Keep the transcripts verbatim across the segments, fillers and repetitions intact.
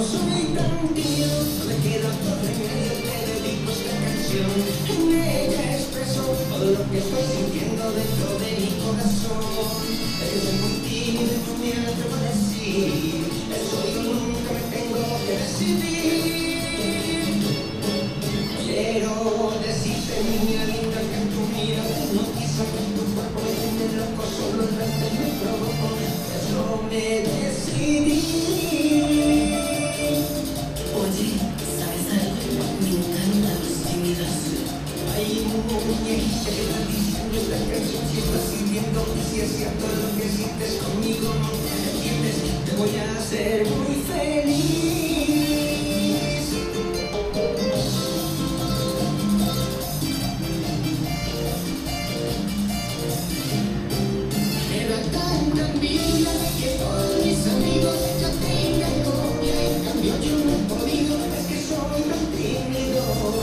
soy tan tímido, no me queda otro remedio, te dedico esta canción. En ella expreso todo lo que estoy sintiendo dentro de mi corazón. Es que soy muy tímido y no me atrevo a decir, eso yo nunca me tengo que decidir. Quiero decirte, niña linda, que tu mirada hipnotiza, que tu cuerpo me tiene loco, solo el verte me provoco, eso me decidí. Oye, ¿sabes algo? Me encantan los tímidos. Hay un muñequito que está diciendo esta canción, si estás sintiendo y si es cierto lo que sientes conmigo, no te entiendes, te voy a hacer muy feliz. Me da tanta envidia de que todos mis amigos ya tengan novia, en cambio yo no he podido, es que soy tan tímido.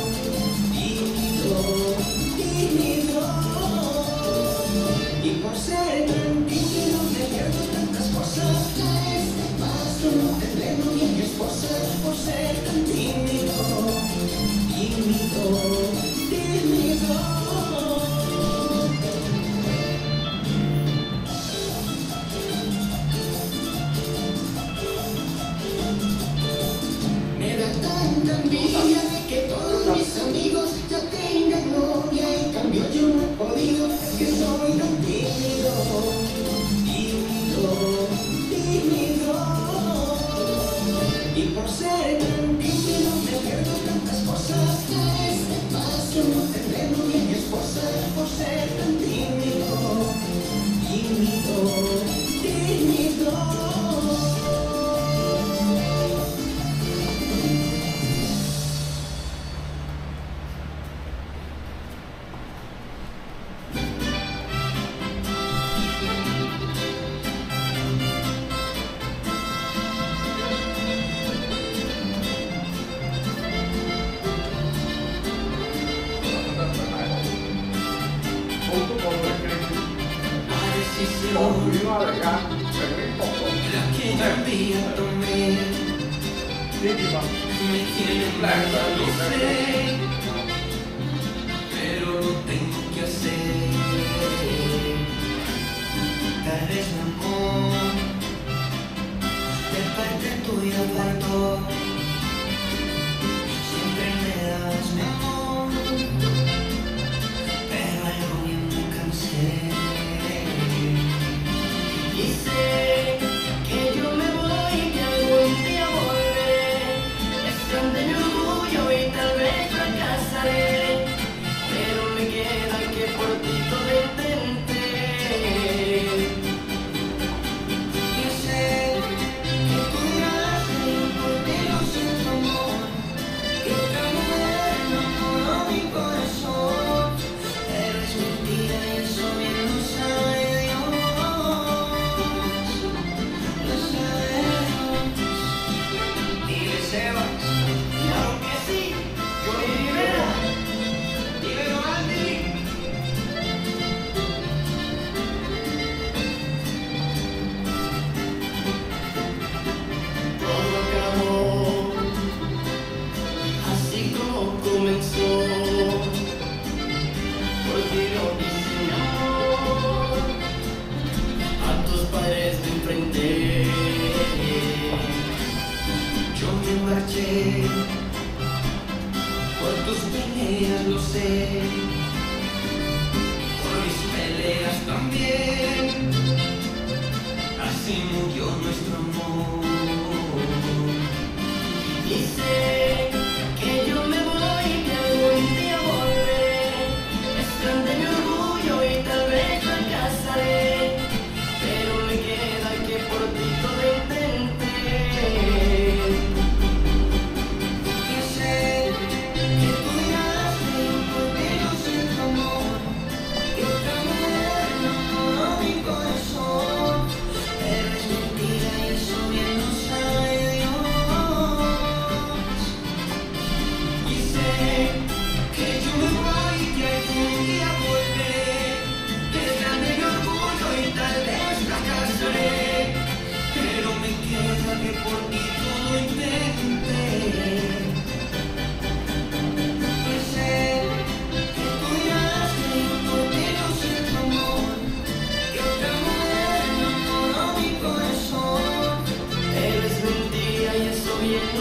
Y por ser tan tímido me pierdo tantas cosas. A este paso no tendré novia ni esposa. Por ser tan tímido, tímido, tímido. Me da tanta envidia de que todos mis amigos ya tengan novia, en cambio yo no he podido, es que soy tan tímido, tímido, tímido. Y por ser tan tímido me pierdo tantas cosas. A este paso no tendré novia ni esposa, por ser tan tímido, tímido, tímido. Aquella día tomé, me tiembla, lo sé, pero lo tengo que hacer. Tal vez mi amor, de parte tuya guardo, siempre me das mi amor, pero algo bien me cansé. Y sé que yo me voy y que algún día volveré. Es grande mi orgullo y tal vez fracasaré, pero me queda que por ti todo intenté. Yo sé que tú dirás que por ti no siento amor, que otra mujer enamoró mi corazón, pero es mentira y eso bien lo sabe Dios. Sebas, claro que sí, yo Rivera, dímelo Andy. Todo acabó, así como comenzó, porque no quise mi amor, a tus padres me enfrenté. Yo me marché por tus peleas, lo sé, por mis peleas también. Así murió nuestro amor. Y sé que yo me voy y que algún día volveré. Es grande mi orgullo y tal vez fracasaré, pero me queda que por ti todo intenté.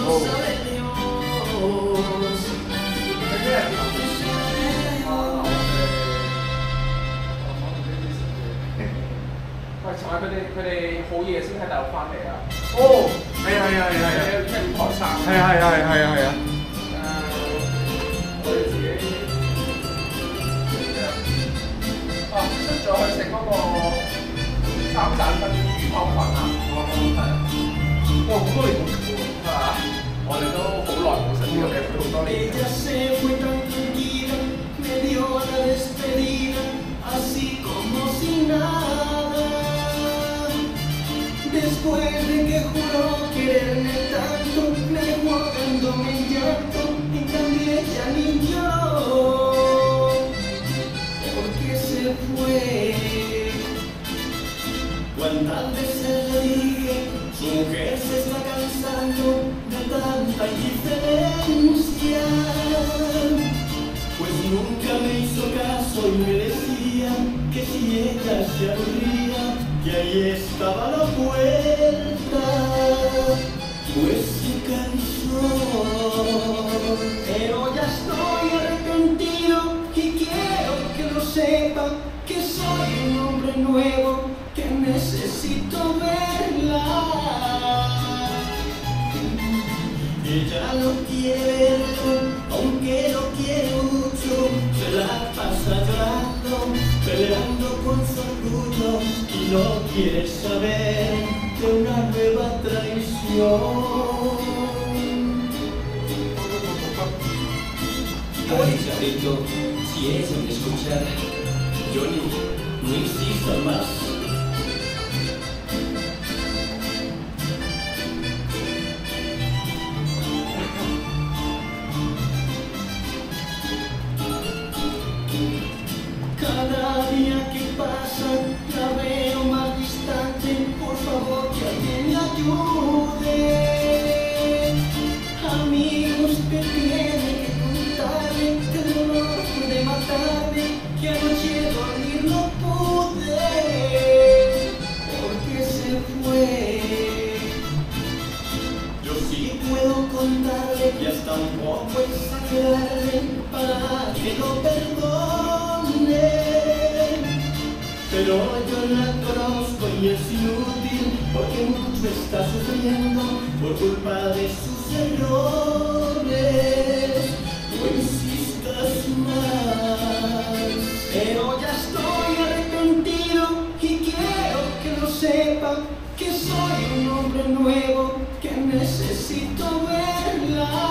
lo sabe Dios. 喂，尋日佢哋佢哋好夜先喺大陸翻嚟啊！ 哦，係啊係啊係啊係啊， 即係五台山。 係啊係啊係啊係啊。 誒，我哋自己啊出咗去食嗰個三盞燈魚湯粉啊！哦，係啊，哇好多年冇食喎，係嘛？我哋都好耐冇食呢個嘅，好多年。 Ella se fue tan tranquila, me dio la despedida, así como si nada. Después de que juró quererme tanto, me dejó ahogándome en llanto, en cambio ella ni lloró, porque se fue. ¿Cuántas veces le dije, su mujer se está cansando de tanta indiferencia? Pues nunca me hizo caso y me decía que si ella se aburría, y ahí estaba la puerta, pues se cansó. Pero ya estoy arrepentido y quiero que lo sepa, que soy un hombre nuevo, que necesito verla. Ella no quiere verlo, aunque lo quiere mucho, se la pasa llorando, peleando con su orgullo y no quiere saber de una nueva traición. Ay, Charito, si ella me escuchara, Johnny, no insista más. Cada día que pasa la veo más distante, por favor que alguien me ayude. Amigos que tiene que contarme, que el dolor puede matarme, que anoche dormir no pude, porque se fue. Yo sí puedo contarle y hasta un poco exagerarle para que lo perdone, pero yo la conozco y es inútil, porque mucho está sufriendo por culpa de sus errores. No insistas más, pero ya estoy arrepentido y quiero que lo sepa, que soy un hombre nuevo, que necesito verla.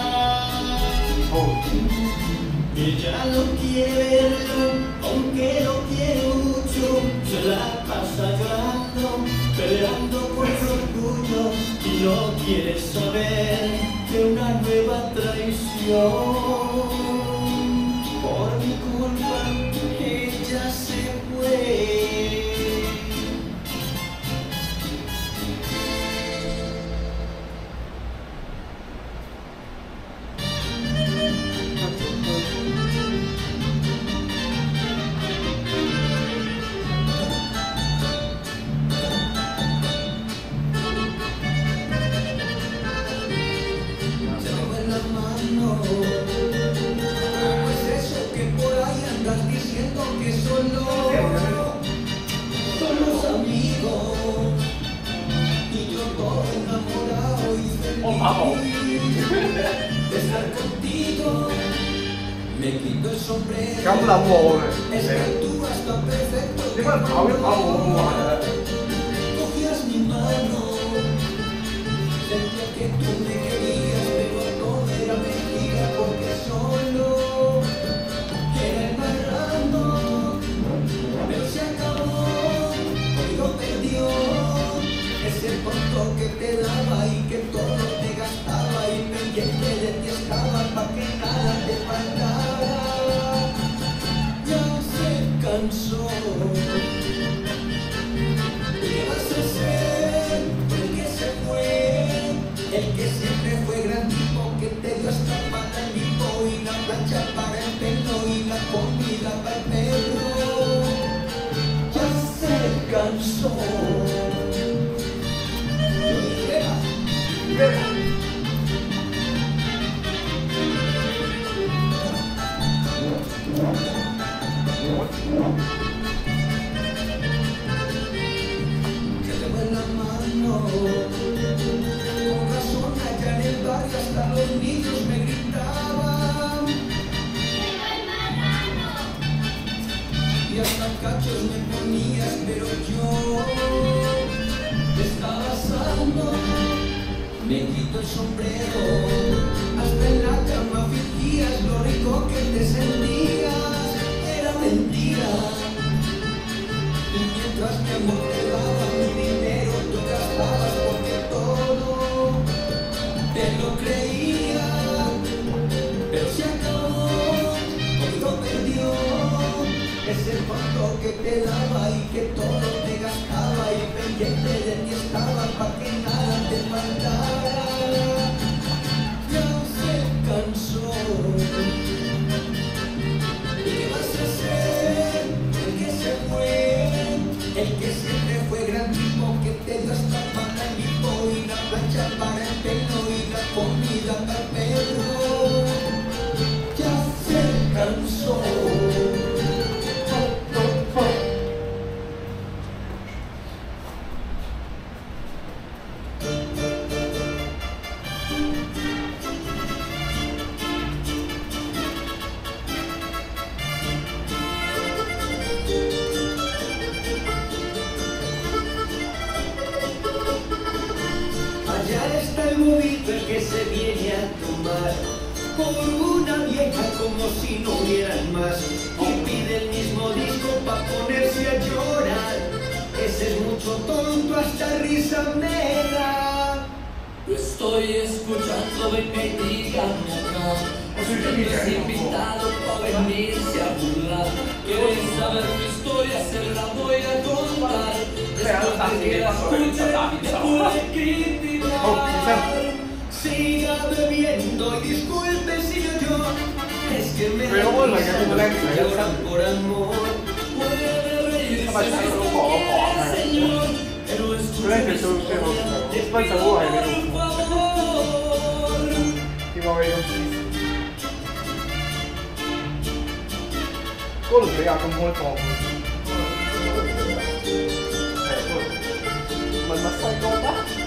Oh. Ella no quiere verlo, aunque lo quiere mucho, se la pasa llorando, peleando por su orgullo y no quiere saber de una nueva traición. Por mi culpa ella se fue. 咁諗我嘅，點解跑一跑我咁壞啊？ ¿Qué vas a hacer? ¿Por qué se fue? El que siempre Me quito el sombrero, hasta en la cama fingías lo rico que te sentías. Era mentira. Y mientras mi amor te daba mi dinero, tú gastabas porque todo te lo creía. Pero se acabó, todo perdió. Ese fondo que te daba y que todo te gastaba y pendiente de ti estaba para que nada te faltara. Ya se cansó. ¿Y qué vas a hacer? El que se fue, el que siempre fue gran tipo, que te dio hasta para el hipo y la plancha para el pelo y la comida para el perro. Ya se cansó. Allá está el movito el que se viene a tomar por una vieja como si no hubieran más y pide el mismo disco pa' ponerse a llorar. Ese es mucho tonto, hasta risa me da. Lo estoy escuchando, venga y dígame acá. Usted es invitado para venirse a burlar. Quieren saber mi historia, se la voy a contar. Después de que la escuche, te puede criticar. Siga bebiendo y disculpe si yo lloro. Es que me lloran por amor. Puede reírse si usted quiere, señor. Pero escuche mi historia, por favor. 點解會咁自私？嗰度比較咁開放。係嗰度。問墨西哥嗎？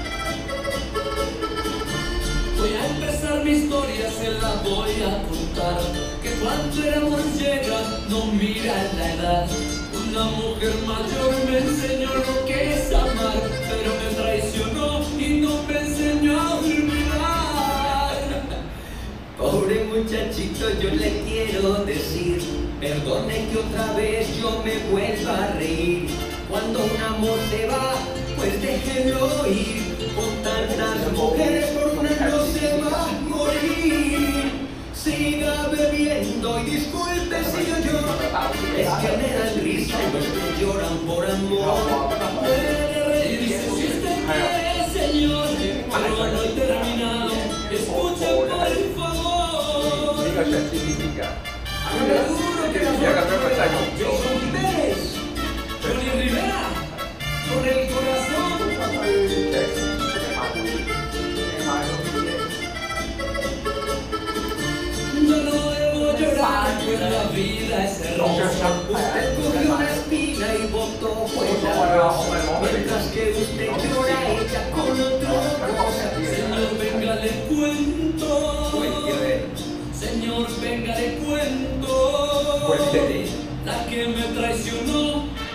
Voy a empezar mi historia, se la voy a contar. Que cuando el amor llega, no mira la edad. Una mujer mayor me enseñó lo que es amar, pero me traicionó y no me enseñó a olvidar. Pobre muchachito, yo le quiero decir, perdone que otra vez yo me vuelva a reír. Cuando un amor se va, pues déjenlo ir. Con tantas mujeres por una no se va a morir. Siga bebiendo y disculpe si yo lloro. Es que me dan risa los que lloran por amor. Puede reírse si usted quiere, señor, pero no he terminado. Escuche por favor. 呢個 ChatGPT 㗎。 Seguro que Y acá me cuenta yo. Jason Jiménez. Johnny Rivera, Con el corazón. yo no debo llorar, pues la vida es hermosa. Usted cogió una espina y botó fuera. Mientras que usted llora ella con otra cosa. Señor, venga, le cuento. Cuénteme. Señor, venga, le cuento. Cuénteme. La que me traicionó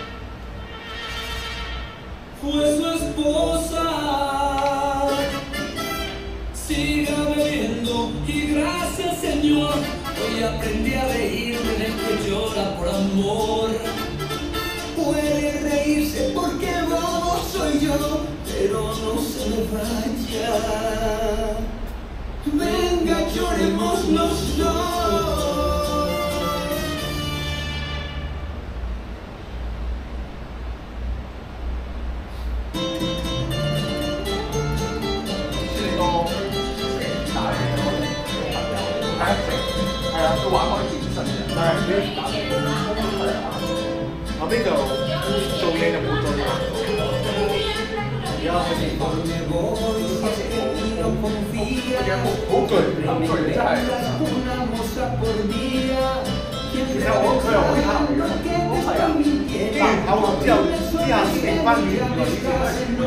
fue su esposa. Siga bebiendo y gracias, Señor. Hoy aprendí a reírme del que llora por amor. Puede reírse porque bobo soy yo, pero no se me vaya. Venga, lloremos los dos. 後邊就做嘢就冇做啦。而家開始講嘢好好巨好巨真係。其實我佢又好差嚟嘅，係啊。跟住考完之後，之下成班語原來以前都係語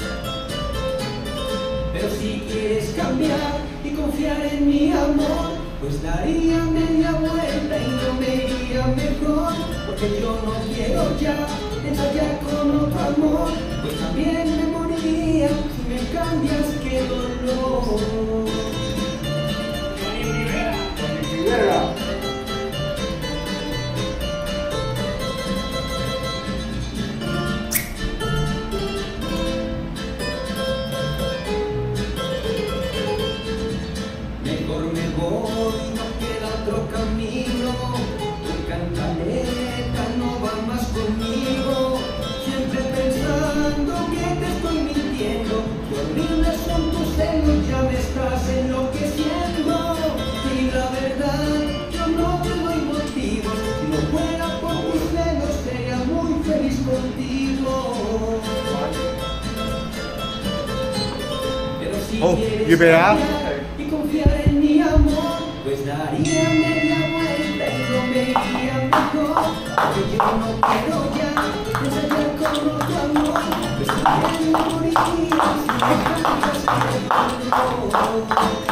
Pero si quieres cambiar y confiar en mi amor, pues daría media vuelta y no me iría mejor, porque yo no quiero ya ensayar con otro amor, pues también me moriría si me cambias, qué dolor. Mejor me voy, no queda otro camino, tu cantaleta no va más conmigo, siempre pensando que te estoy mintiendo, qué horribles son tus celos, ya me estás enloqueciendo, y la verdad, yo no te doy motivos, si no fuera por tus celos, sería muy feliz contigo. Pero si Oh, quieres you better ask. cambiar y confiar en mi amor, pues daría media vuelta y no me iría mejor, porque yo no quiero ya ensayar con otro amor, pues también me moriría si me cambias el dolor.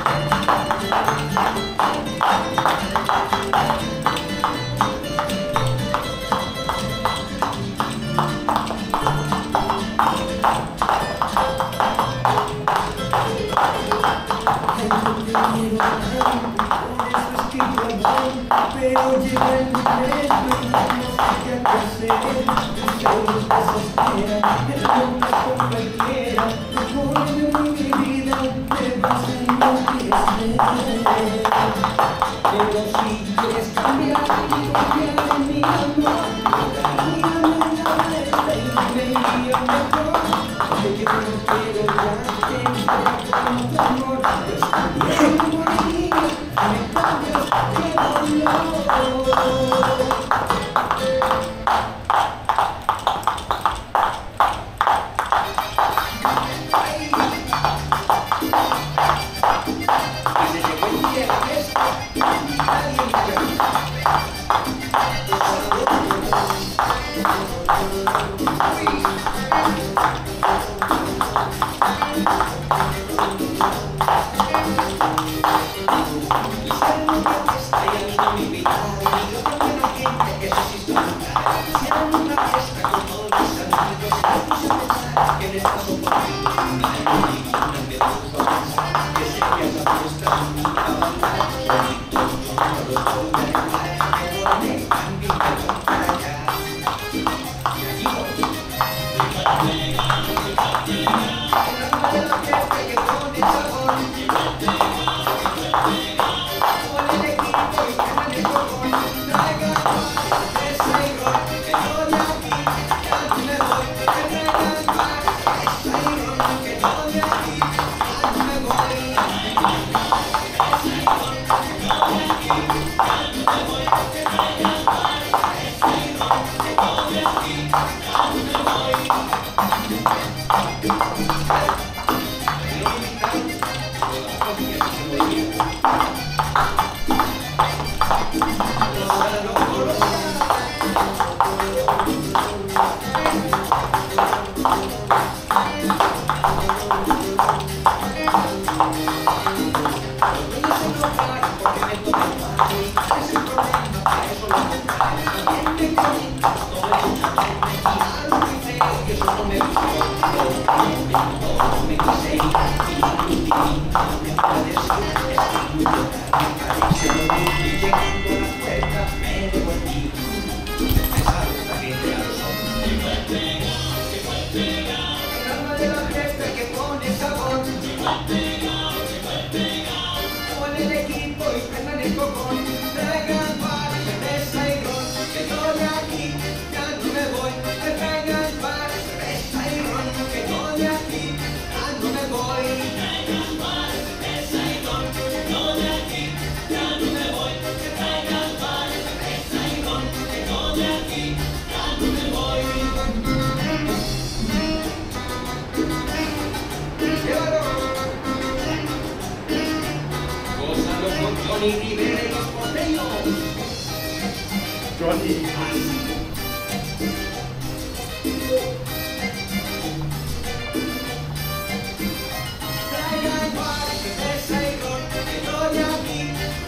Pero llega el momento y no sé qué hacer, todos desesperan, el mundo con cualquiera, mejor de mi vida te vas a enloquecer. Pero si quieres cambiar y confiar en mi amor, daría media vuelta y me iría mejor, porque yo no quiero ya tener con otro amor, pues también me moriría si me cambias, qué dolor. Johnny Rivera y los porteños. Johnny. Traigan bares, cerveza y ron, que yo ya vi,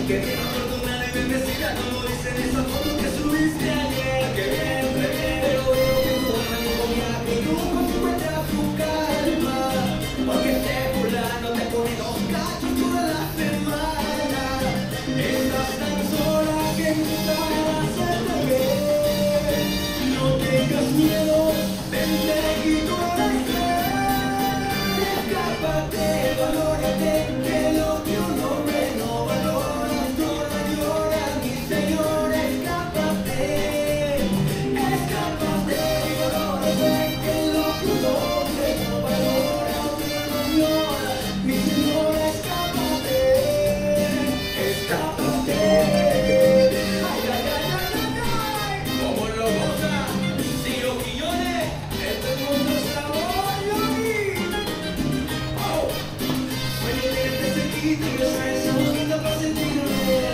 que bien afortunada y bendecida, como dicen esas fotos que subiste ayer. Que bien, que bien. Pero veo que tu alma ni con viaje y nunca encuentra su calma. Porque este fulano te pone dos cachos toda la semana. Estás tan sola que nunca hacerte ver. No tengas miedo, vente y tú eres fiel. Escápate, valórate, que lo que un hombre no valora, llora, llora, mi señor, escápate. Escápate, valórate, que lo que un hombre no valora, llora, mi señor, escápate. Escápate. Ay, ay, ay, ay, ay, ay. Como lo goza, si los guillones, este mundo es sabor, oh. When you live this and eat and you're trying so much to pass it to you.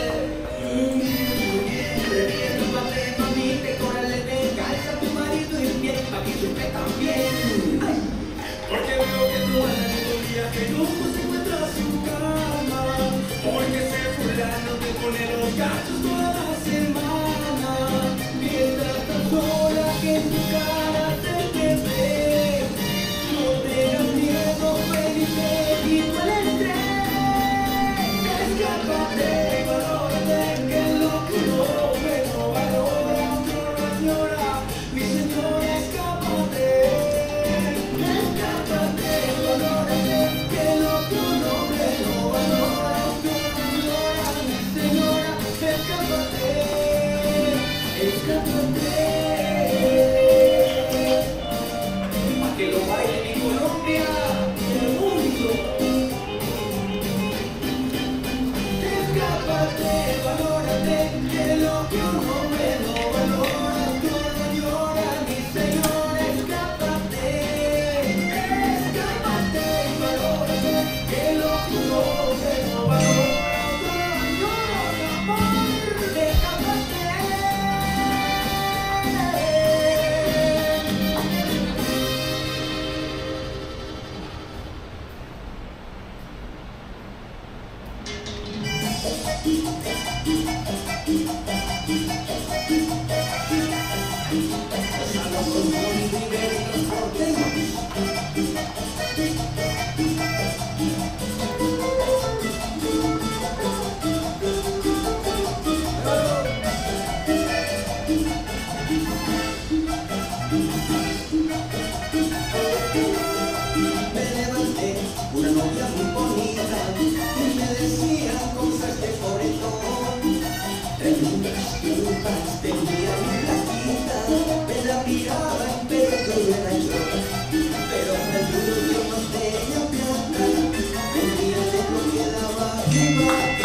Escápate, mami, córale, calza a tu marido y bien, pa' que supe también. Ay, porque veo que tu alma ni tu día que nunca se encuentra su cama. Porque ese fulano te pone los cachos toda la semana. Y estás tan sola que en tu cara se te ve. No tengas miedo, felice y tú eres tres. Escápate, valórate, que lo que un hombre no valora, llora, llora, mi señor, escápate. Escápate, valórate, que lo que un hombre no valora, llora, llora, mi señora, escápate. Escápate. Pa' que lo baile mi Colombia y el mundo. Escápate, valórate, que lo que un hombre no valora, llora, llora, mi señor, escápate. Escápate, valórate, que lo que un hombre no valora, llora, llora, amor, escápate. Me levanté, una novia muy bonita, y me decían cosas de pobretón. Preguntas, preguntas, tenía mi flaquita, me la miraba y pero todo era yo. Pero me juro que no tenía plata, venía de lo que daba mi vaca.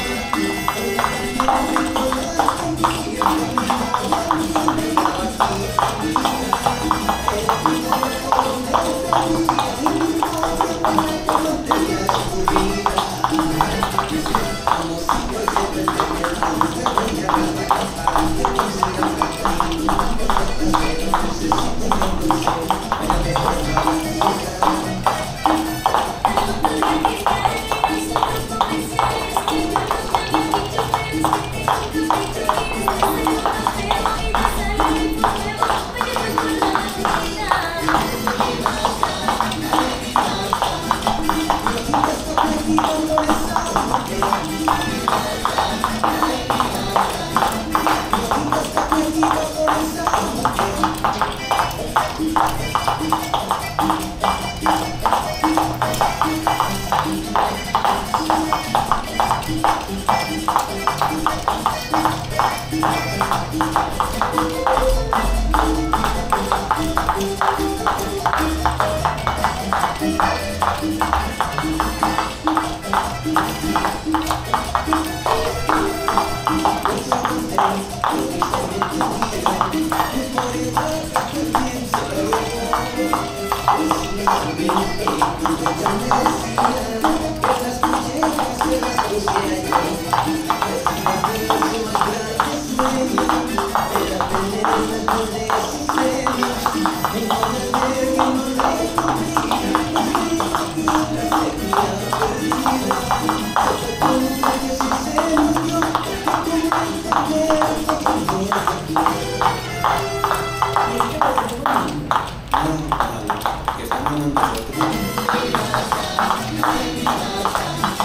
Thank you.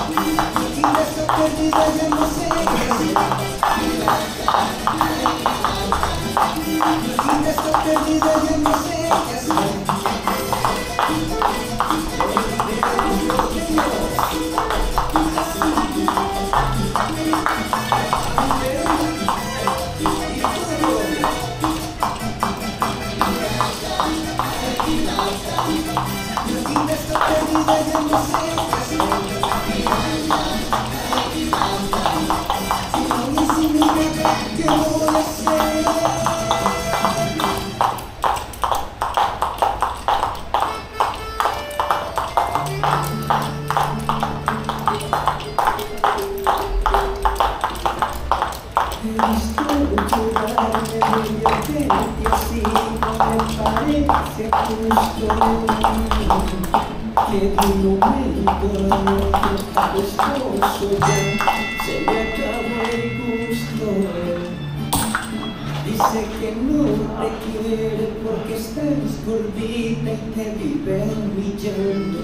vida está perdida, ya no sé qué hacer. Mi vida está perdida, ya no sé qué hacer. Que de un momento a otro esposo ya se le acabó el gusto. Dice que no te quiere porque estás gordita y te vive humillando.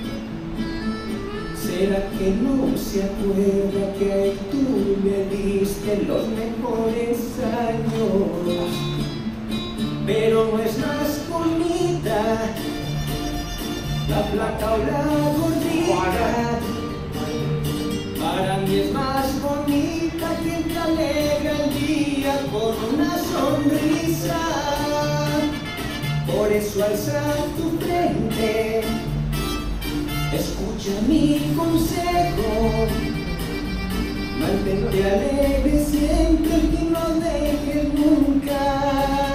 ¿Será que no se acuerda que a él tú le diste los mejores años? Pero no es más bonita la flaca o la gordita. Para mí es más bonita quien te alegra el día con una sonrisa. Por eso alza tu frente, escucha mi consejo. Mantente alegre siempre y no dejes nunca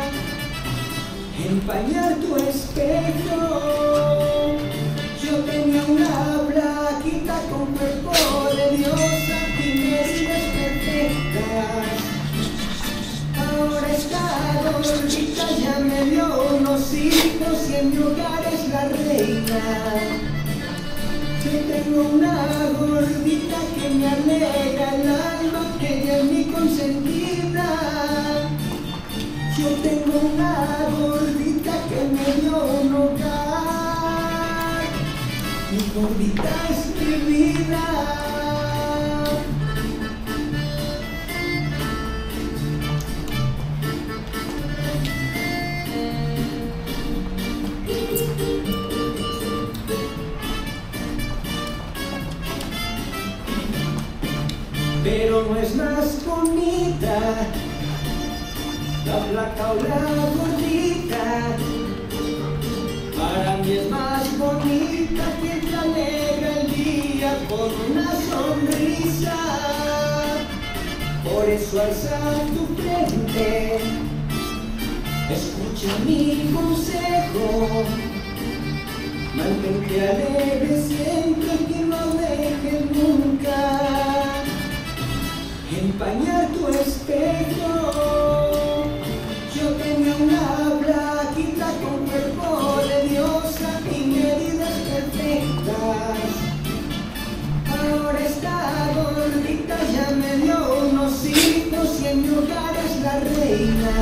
empañar tu espejo. Yo tenía una flaquita con cuerpo de diosa y medidas perfectas. Ahora está gordita, ya me dio unos hijos y en mi hogar es la reina. Yo tengo una gordita que me alegra el alma, que ella es mi consentida. Yo tengo una gordita que me dio un hogar. Mi gordita es mi vida. Pero no es más bonita la flaca o la gordita. Para mí es más bonita que te alegra el día con una sonrisa. Por eso alza tu frente, escucha mi consejo. Mantente alegre siempre que no dejes nunca empañar tu espejo. Yo tenía una flaquita con cuerpo de diosa y medidas perfectas. Ahora está gordita, ya me dio unos hijos y en mi hogar es la reina.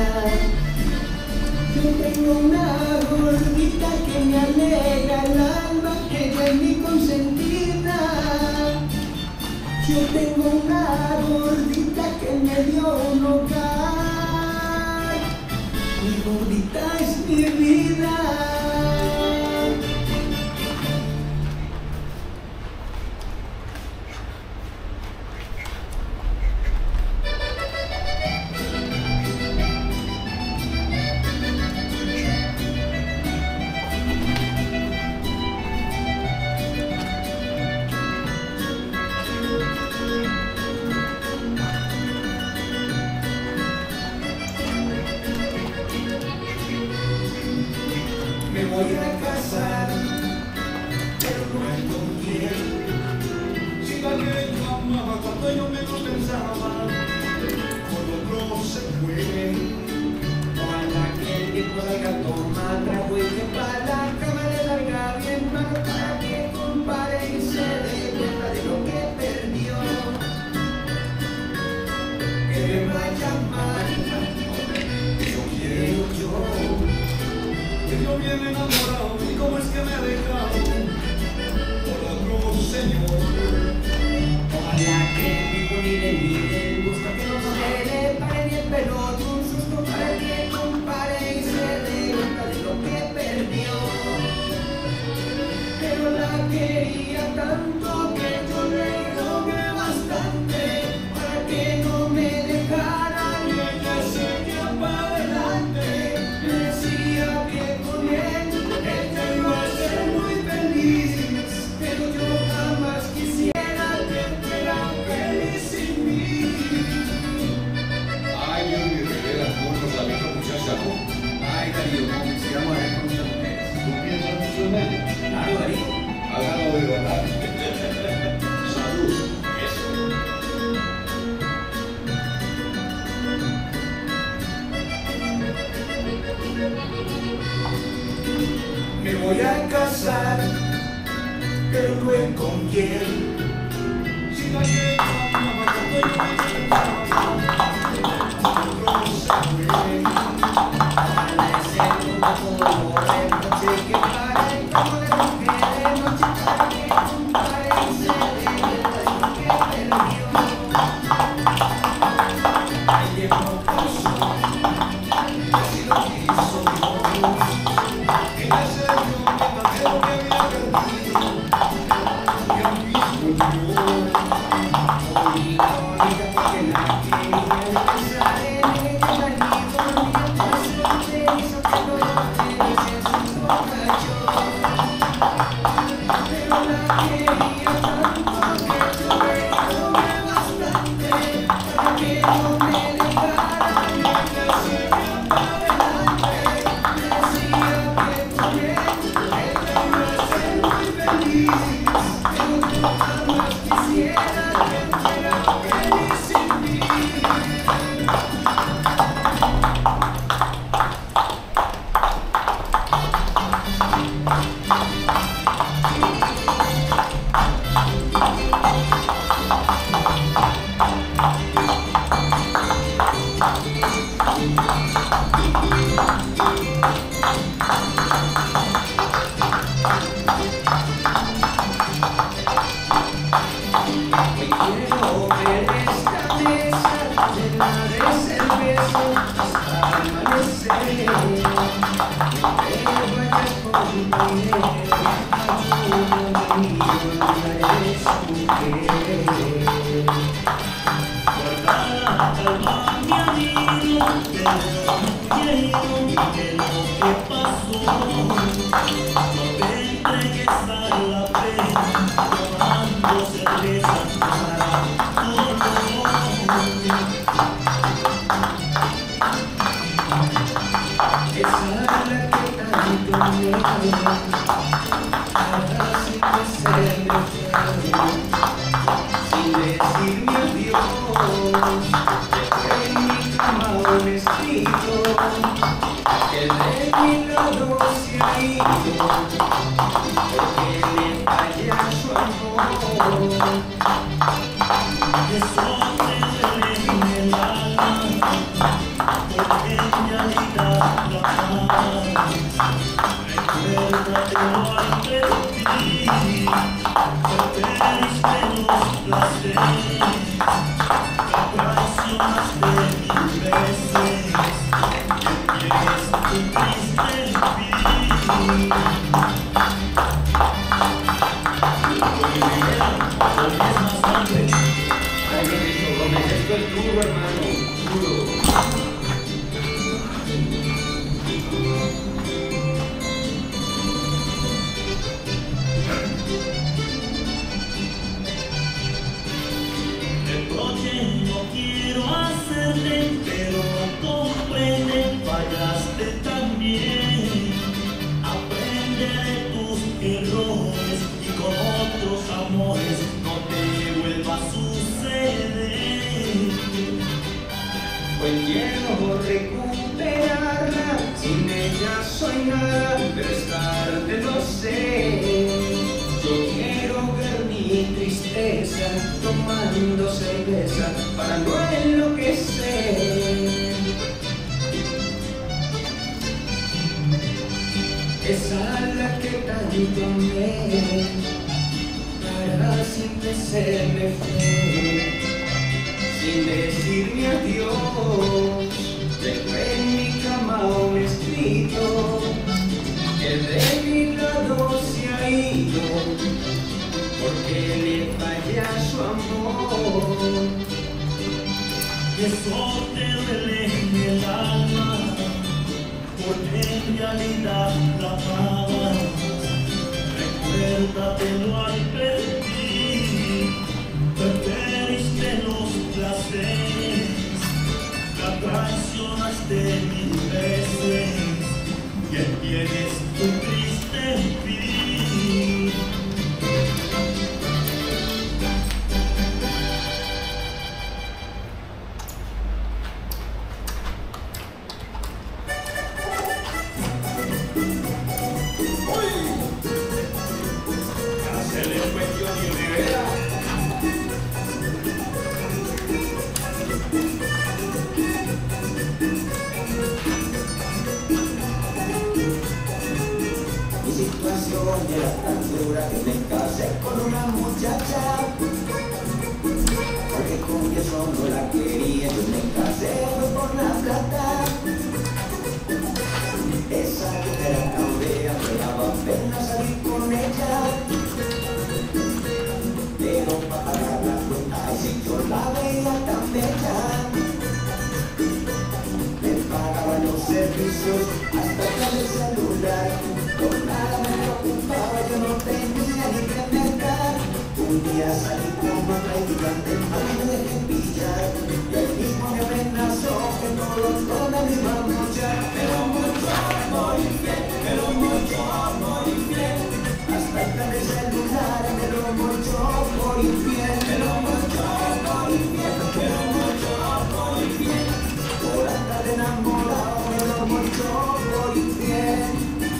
Yo tengo una gordita que me alegra el alma, que ella es mi consentida. Yo tengo una gordita que me dio un hogar. Mi gordita es mi vida. Me voy a casar, pero no es con quién. Si la que yo amaba cuando yo menos pensaba, con otro se fue. Ojalá que el tiempo salga toma trago y que para la cama le salga bien malo para que compare y se dé cuenta de lo que perdió. Que me vaya mal, eso quiero yo. Que yo bien enamorado y cómo es que me ha dejado por otro señor. ni le mide el gusto que no se le pare ni el pelo de un susto para que compare y se dé cuenta de lo que perdió. Pero la quería tanto que yo le rogué bastante para que no me dejara y ella seguía para adelante. Me decía que con él ella iba a ser muy feliz, pero yo jamás quisiera que fuera feliz sin mí. Ay, Dios mío, que las cosas a mí no muchacha, ¿no? Ay, Darío, como quisiéramos hablar con muchas mujeres. ¿Tú piensas mucho en ella? Claro, Darío. Hágalo de verdad. Salud. Eso. Me voy a casar, pero luego con quién. Si la que no va a cantar, yo me sin decirme adiós, en mi cama un escrito que de mi lado se ha ido porque le falla su amor. Eso me duele en el alma porque en realidad lo amas. Recuérdalo ante ti, que perdiste los placeres, que traicionaste mil veces, que eres un triste fin. Ay, Francisco Gómez, esto es duro, hermano, duro. Reproche no quiero hacerte, pero comprende, fallaste también. Aprende de tus errores y con otros amores no te vuelva a suceder. Pues quiero recuperarla, sin ella soy nada, pero es tarde, lo sé. Yo quiero ver mi tristeza tomando cerveza para no enloquecer. Esa a la que tanto amé, para siempre se me fue. sin decirme adiós. Dejo en mi cama un escrito, que de mi lado se ha ido, porque le falla su amor. Y eso te duele en el alma, porque en realidad la amabas. Recuérdatelo al perder, preferiste los placeres, la traicionaste mil veces, y tienes un triste fin. Era tan dura que me casé con una muchacha, porque con eso no la quería. Yo me casé fue por la plata. Esa que era tan fea, me daba pena salir con ella, pero para pagar la cuenta, ay, si yo la veía tan bella, me pagaba los servicios hasta que el celular. Con nada me preocupaba, yo no tenía ni que mercar. Un día salí con otra y durante el mal me dejé pillar, y él mismo me amenazó que no lo tome mi mamucha. Pero mucho muy infiel, pero mucho muy infiel, hasta el plan del celular, pero mucho muy infiel, pero mucho muy infiel, pero mucho muy infiel, por andar enamorado, pero mucho muy infiel.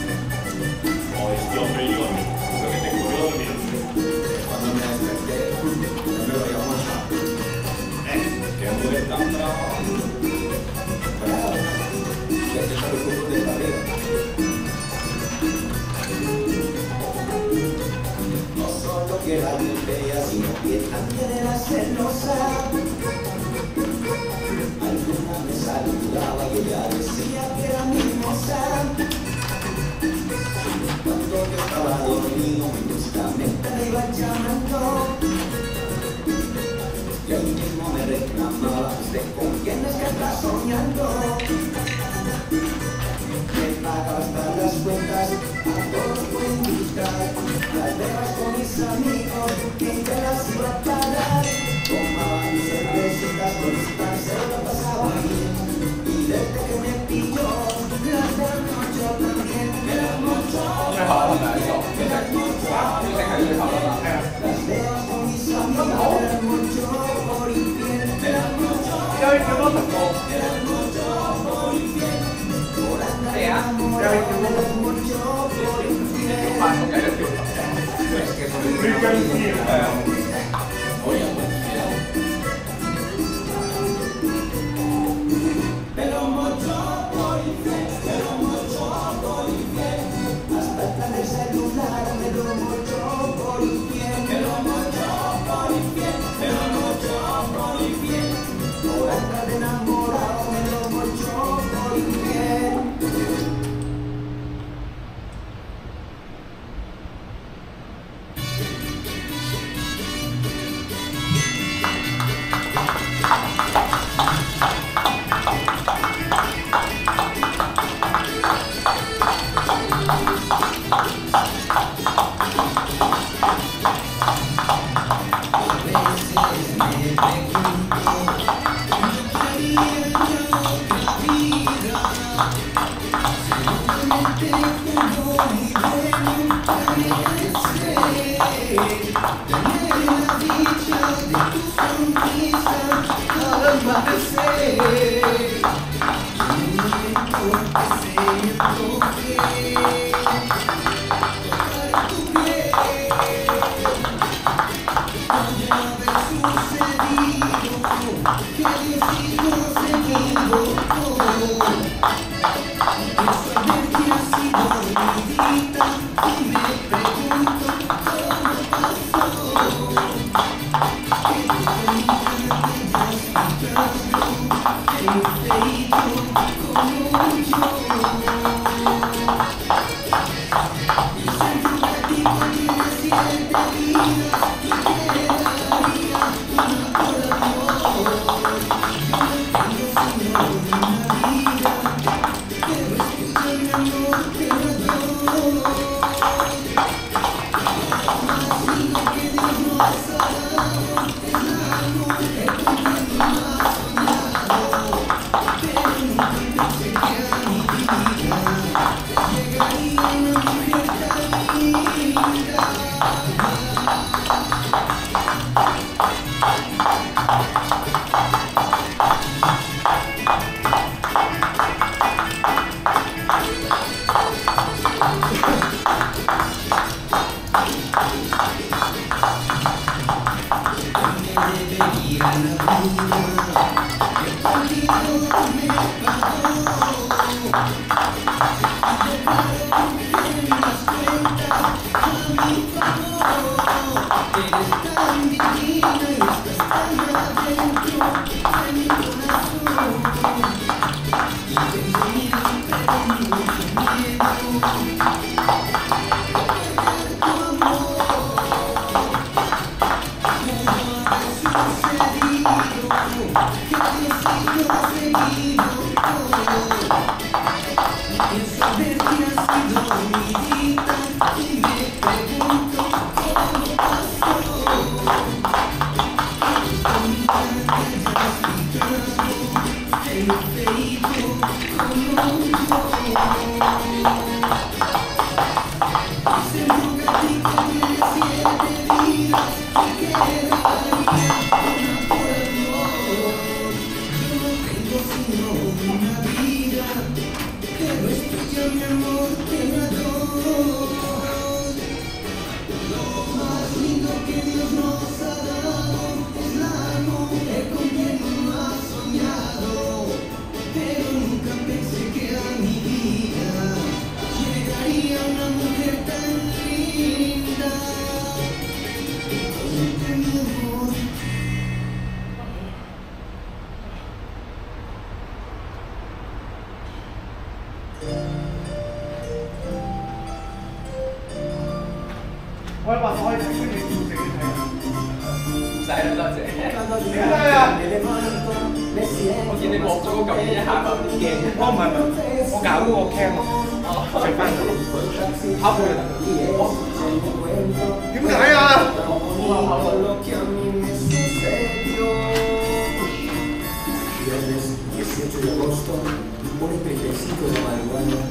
Este hombre y yo, lo que te ocurrió dormir. Cuando me desperté, no me lo había mostrado. Eh, que mujer tan brava. Bravo. Ya se sabe el culo de barriga. No solo que era bien fea, sino que también era celosa. Alguna me saludaba y ella decía que era mi moza. Cuando yo estaba dormido, justamente me iba llamando, y ahí mismo me reclamaba: ¿usted con quién es que está soñando? Me pagaba hasta las cuentas, a todos por invitar, las dejas con mis amigos, ¿quién te las iba a pagar? Tomaba mis cervecitas, con mis parceros la pasaba bien, y desde que me pilló, las de mucho también, era mucho. 最好了，来走，现在啊，现在开始最好了吧？哎呀，那好，要一直都成功。对呀，要一直都成功。就把从改的丢了，对，给从没关系，哎呀，我也不知道。 Pero mucho por infiel, pero mucho por infiel, hasta el plan del celular, pero mucho por infiel, pero mucho por infiel, pero mucho por infiel, por andar enamorado, pero mucho por infiel. 我話我可以睇出你要自己睇啊！唔使啦，多謝。點解啊？我見你望咗嗰嚿嘢一下啊，驚。哦，唔係唔係，我搞嗰個 cam 啊，食翻佢，考佢就得。點解啊？ dieciocho de agosto, pone treinta y cinco de marihuana.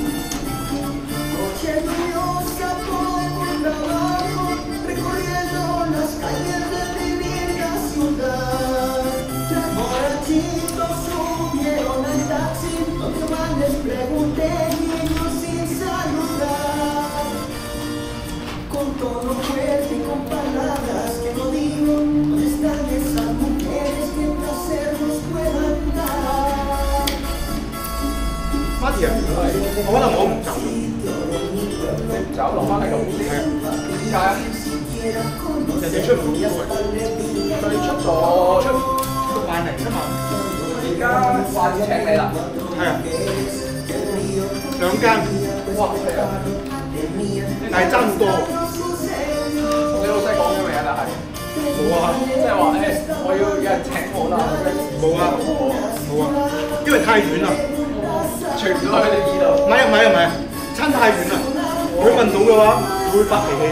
Noche lluviosa por trabajo, recorriendo las calles de mi linda ciudad. Tres borrachitos subieron al taxi, donde van les pregunté y ellos sin saludar. Con tono fuerte y con palabras que no digo, ¿dónde están esas mujeres que placer nos puedan dar? 乜嘢？我可能我唔走。走落翻嚟咁點解啊？人哋出唔到喎，佢出咗出六萬零啫嘛。而家話要請你啦，係啊，兩間，哇係啊，但係爭好多。同你老細講咗未啊？但係冇啊，即係話誒，我要有人請我啦。冇啊，冇啊，因為太遠啦。傳咗去你呢度。唔係啊唔係啊唔係啊，差太遠啦。佢問到嘅話，佢會發脾氣嘅。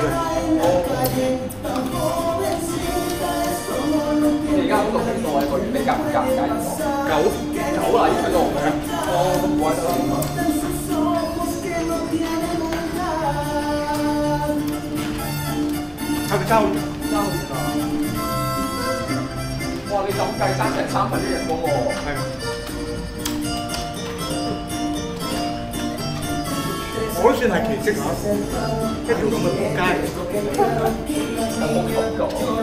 你而家嗰度幾多啊？個月你夾唔夾唔介意講？九九啦，要去到係啊。哦，咁唔怪得啦。係咪爭好遠？爭好遠啊！哇！你咁計爭成三分一人工喎。係。我都算係奇蹟啊！一條咁嘅條街，有冇感覺？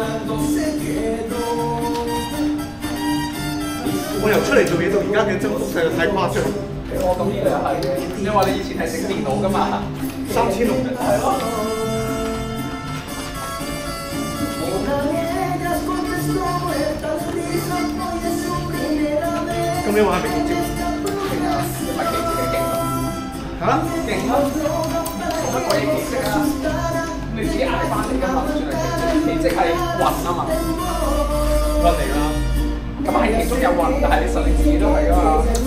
我由出嚟做嘢到而家嘅增幅實在太誇張。我咁呢個又係嘅，因為你以前係整電腦㗎嘛，三千六人係咯。咁你話係咪奇蹟？唔係奇蹟嘅勁咯。嚇？勁咯！做乜鬼嘢奇蹟啊？你自己嗌翻嚟㗎嘛，算係奇蹟。奇蹟係運啊嘛，運嚟啦。咁係其中有運，但係你實力自己都係㗎嘛。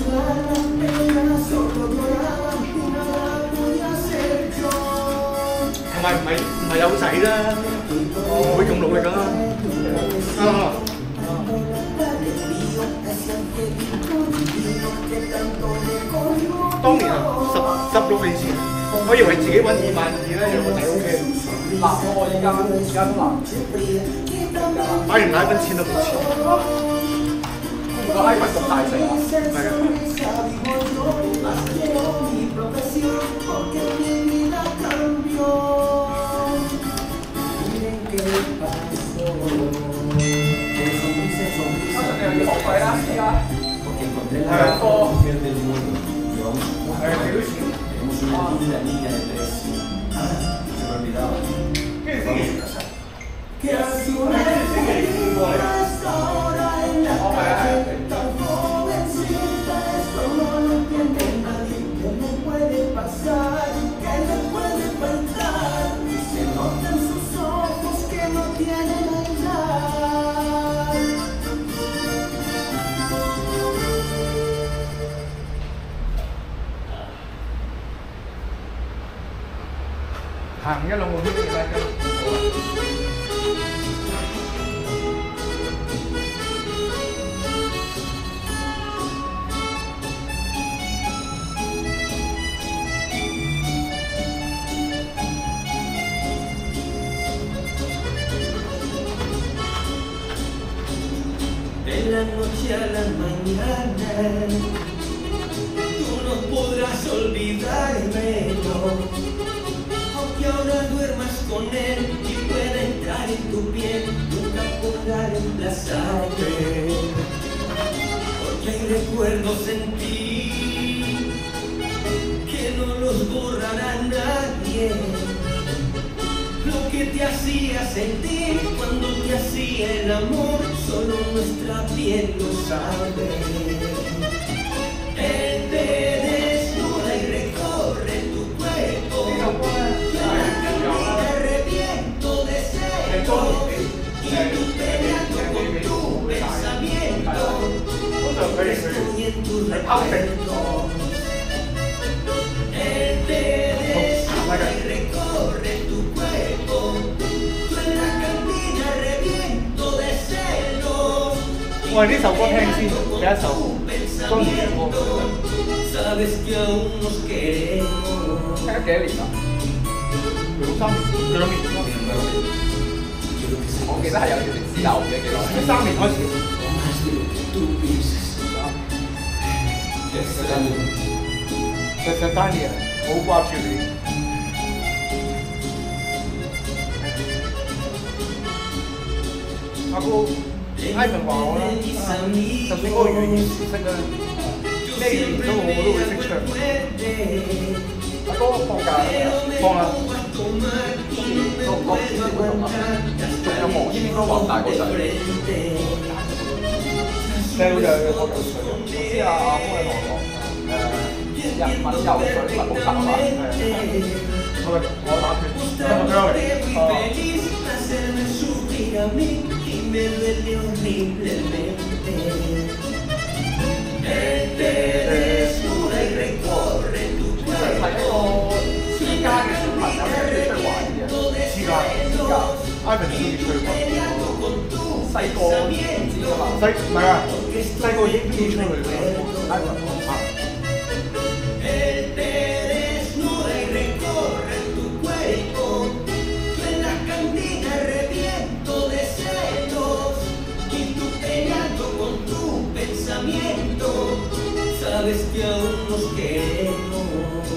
同埋唔係唔係有仔啦，唔會咁努力㗎啦。啊！當年啊，十十六年前，我以為自己揾二萬二咧有個仔 O K。嗱，我而家而家都難。 買完奶粉錢都冇錢。 個 iPhone 咁大隻啊！ 係啊。 你又要學費啦，依家。係啊。係啊，幾多錢？跟住先。 Que hace una hora en la calle tan jovencita, eso no lo entiende nadie. ¿Qué le puede pasar? ¿Qué le puede faltar? Y se nota en sus ojos que no tienen edad. 行一路冇呢啲咧，跟 De la noche a la mañana, tú no podrás olvidarme, no. Aunque ahora duermas con él y pueda entrar en tu piel, nunca podrá reemplazarte. Porque hay recuerdos en ti que no los borrará nadie. Lo que te hacía sentir cuando te hacía el amor, solo nuestra piel lo sabe. Él te desnuda y recorre tu cuerpo. Yo en la camina reviento de celos. Y tú peleando con tu pensamiento. Estoy en tus recuerdos. Él te desnuda y recorre tu cuerpo. Yo en la camina reviento de celos. 我係呢首歌聽先，第一首中意嘅歌。 Sabes que aún nos queremos. 聽咗幾多年啦？ 兩三年，兩年，兩年兩年。 我記得係有條歷史，但我唔記得幾耐。 一三年開始。其實單年好掛住你。阿哥。Ivan 話我啦，就算嗰個語言唔識啦，咩語言都我都會識唱。 阿哥放假放啦。 都唔覺先會用啊，仲有毛應該話大個仔。 你老豆學游水， 我知啊，阿哥係同我講誒日文游水唔係好得嘛， 我我打拳，我教你。哦。 Me duele horriblemente. Él te desnuda y recorre tu cuerpo. Su camina reviento de celos. Ivan 中意吹喎。 細個唔知㗎嘛。 細唔係啊，細個已經中意吹佢㗎。Ivan 啊。 Él te desnuda y recorre tu cuerpo. Yo en la cantina reviento de celos. Con tu pensamiento, sabes que aún nos queremos.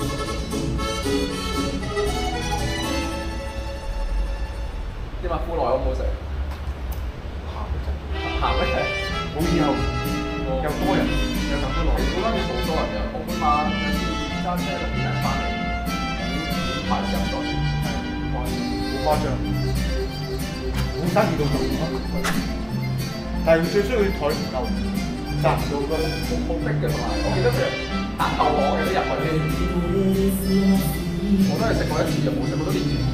點啊？富來好唔好食？ 鹹嘅啫， 鹹咩？ 好以後又多人，又等得耐。 嗰間店好多人嘅，澳門嘛，有時揸車就幾人翻嚟，點排入咗？ 好誇張，好生意到咁。但係佢最需要台唔夠，賺唔到嗰好好逼嘅同埋，我記得佢行後巷有啲入去，我都係食過一次，就冇食好多年前。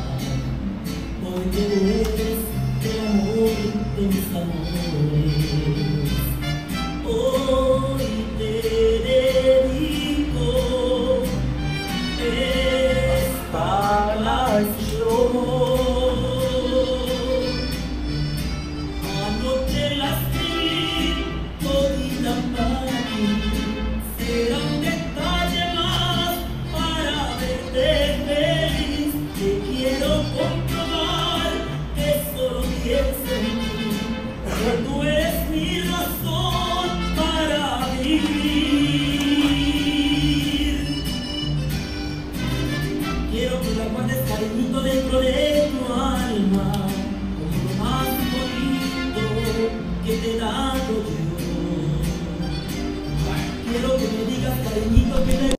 guardes cariñito dentro de tu alma, como lo más bonito que te he dado yo. Quiero que me digas cariñito que te